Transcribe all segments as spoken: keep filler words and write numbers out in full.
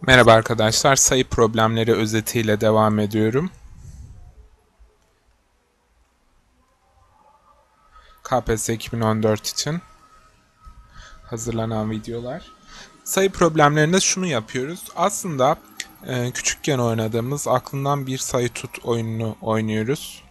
Merhaba arkadaşlar, sayı problemleri özetiyle devam ediyorum. K P S S iki bin on dört için hazırlanan videolar. Sayı problemlerinde şunu yapıyoruz. Aslında e, küçükken oynadığımız aklından bir sayı tut oyununu oynuyoruz.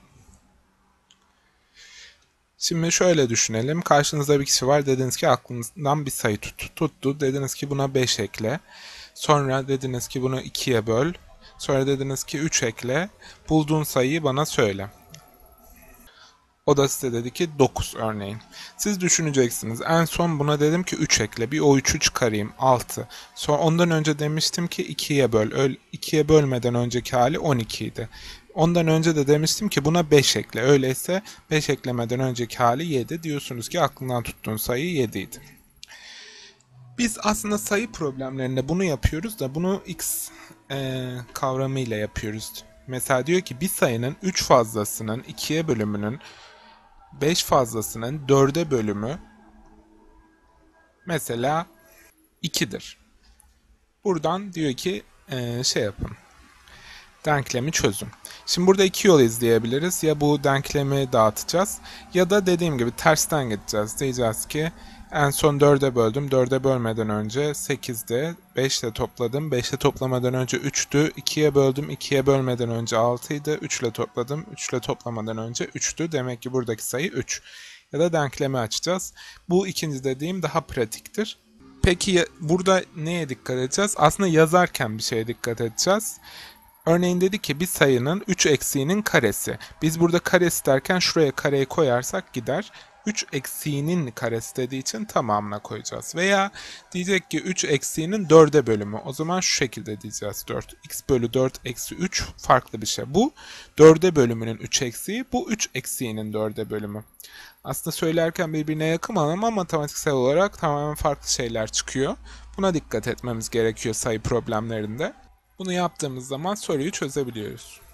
Şimdi şöyle düşünelim. Karşınızda bir kişi var. Dediniz ki aklınızdan bir sayı tut. Tuttu. Dediniz ki buna beş ekle. Sonra dediniz ki bunu ikiye böl. Sonra dediniz ki üç ekle. Bulduğun sayıyı bana söyle. O da size dedi ki dokuz örneğin. Siz düşüneceksiniz. En son buna dedim ki üç ekle. Bir o üçü çıkarayım. altı. Sonra ondan önce demiştim ki ikiye böl. ikiye bölmeden önceki hali on iki idi. Ondan önce de demiştim ki buna beş ekle. Öyleyse beş eklemeden önceki hali yedi. Diyorsunuz ki aklından tuttuğun sayı yedi idi. Biz aslında sayı problemlerinde bunu yapıyoruz da bunu x e, kavramıyla yapıyoruz. Mesela diyor ki bir sayının üç fazlasının ikiye bölümünün beş fazlasının dörde bölümü mesela ikidir. Buradan diyor ki e, şey yapın. Denklemi çözün. Şimdi burada iki yol izleyebiliriz. Ya bu denklemi dağıtacağız ya da dediğim gibi tersten gideceğiz. Diyeceğiz ki en son dörde böldüm. dörde bölmeden önce sekizdi. beş ile topladım. beş ile toplamadan önce üçtü. ikiye böldüm. ikiye bölmeden önce altıydı. üç ile topladım. üç ile toplamadan önce üçtü. Demek ki buradaki sayı üç. Ya da denklemi açacağız. Bu ikinci dediğim daha pratiktir. Peki burada neye dikkat edeceğiz? Aslında yazarken bir şeye dikkat edeceğiz. Örneğin dedi ki bir sayının üç eksiğinin karesi. Biz burada karesi derken şuraya kareyi koyarsak gider. üç eksiğinin karesi dediği için tamamına koyacağız. Veya diyecek ki üç eksiğinin dörde bölümü. O zaman şu şekilde diyeceğiz dört. X bölü dört eksi üç farklı bir şey. Bu dörde bölümünün üç eksiği. Bu üç eksiğinin dörde bölümü. Aslında söylerken birbirine yakın ama matematiksel olarak tamamen farklı şeyler çıkıyor. Buna dikkat etmemiz gerekiyor sayı problemlerinde. Bunu yaptığımız zaman soruyu çözebiliyoruz.